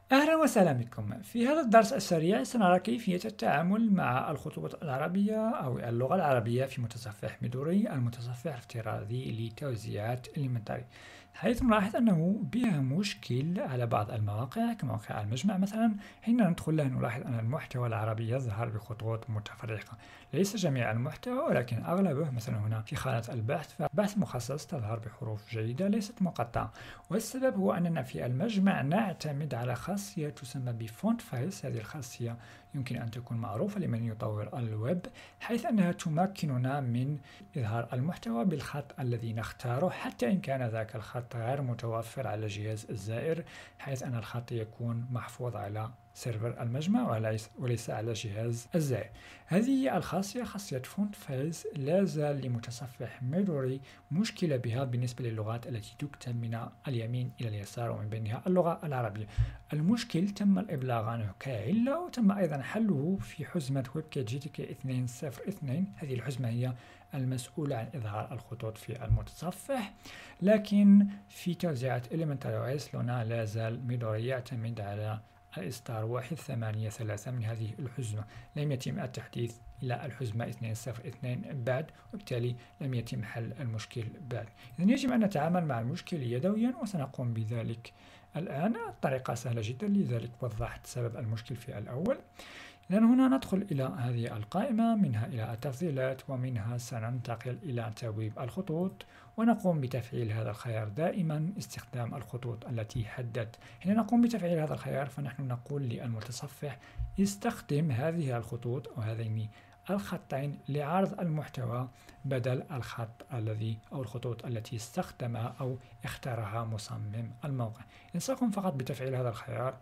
أهلا وسهلا بكم. في هذا الدرس السريع سنرى كيفية التعامل مع الخطوط العربية أو اللغة العربية في متصفح ميدوري، المتصفح الافتراضي لتوزيعات الإنفنتاري، حيث نلاحظ أنه بها مشكل على بعض المواقع كموقع المجمع مثلا. حين ندخل له نلاحظ أن المحتوى العربي يظهر بخطوط متفرقة، ليس جميع المحتوى ولكن أغلبه. مثلا هنا في خانة البحث فبحث مخصص تظهر بحروف جيدة ليست مقطعة، والسبب هو أننا في المجمع نعتمد على خاصية تسمى بفونت فايلز. هذه الخاصية يمكن أن تكون معروفة لمن يطور الويب، حيث أنها تمكننا من إظهار المحتوى بالخط الذي نختاره حتى إن كان ذاك الخط غير متوفر على جهاز الزائر، حيث أن الخط يكون محفوظ على سيرفر المجمع وليس على جهاز الزائر. هذه الخاصية خاصية فونت فايلز لا زال لمتصفح ميدوري مشكلة بها بالنسبة للغات التي تكتب من اليمين إلى اليسار، ومن بينها اللغة العربية. المشكل تم الإبلاغ عنه كعلة، وتم أيضا حله في حزمة WebKit GTK 2.0.2. هذه الحزمة هي المسؤولة عن إظهار الخطوط في المتصفح، لكن في توزيعات Elementary OS لونا لا زال ميدوري يعتمد على الإصدار 1.8.3 من هذه الحزمة. لم يتم التحديث إلى الحزمة 2.0.2 بعد، وبالتالي لم يتم حل المشكل بعد. إذن يجب أن نتعامل مع المشكل يدويا، وسنقوم بذلك الآن. الطريقة سهلة جدا، لذلك وضحت سبب المشكل في الأول. إذن هنا ندخل إلى هذه القائمة، منها إلى التفضيلات، ومنها سننتقل إلى تبويب الخطوط، ونقوم بتفعيل هذا الخيار. دائما استخدام الخطوط التي حددت. حين نقوم بتفعيل هذا الخيار فنحن نقول للمتصفح استخدم هذه الخطوط أو هذين الخطين لعرض المحتوى بدل الخط الذي أو الخطوط التي استخدمها أو اختارها مصمم الموقع. سنقوم فقط بتفعيل هذا الخيار،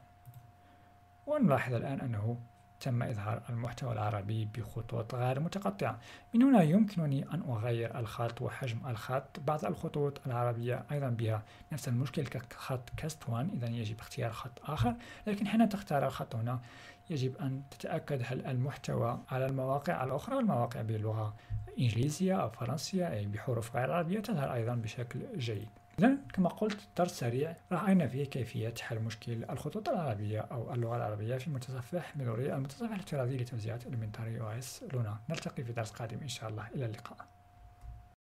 ونلاحظ الآن أنه تم إظهار المحتوى العربي بخطوط غير متقطعة. من هنا يمكنني أن أغير الخط وحجم الخط. بعض الخطوط العربية أيضا بها نفس المشكل كخط كاست 1، إذا يجب اختيار خط آخر. لكن حين تختار الخط هنا يجب أن تتأكد هل المحتوى على المواقع الأخرى، المواقع بلغة إنجليزية أو فرنسية أي بحروف غير عربية، تظهر أيضا بشكل جيد. إذن كما قلت درس سريع رأينا فيه كيفية حل مشكل الخطوط العربية أو اللغة العربية في متصفح ميدوري، المتصفح الافتراضي لتوزيعات Elementary OS لونا. نلتقي في درس قادم إن شاء الله. إلى اللقاء.